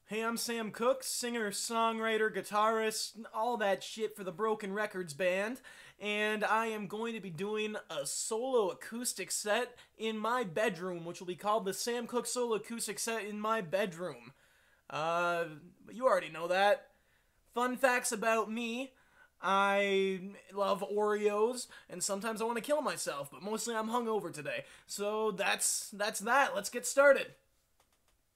Hey, I'm Sam Cooke, singer, songwriter, guitarist, all that shit for the Broken Records band, and I am going to be doing a solo acoustic set in my bedroom, which will be called the Sam Cooke Solo Acoustic Set in My Bedroom. Uh, you already know that. Fun facts about me. I love Oreos, and sometimes I want to kill myself, but mostly I'm hungover today. So that's that. Let's get started.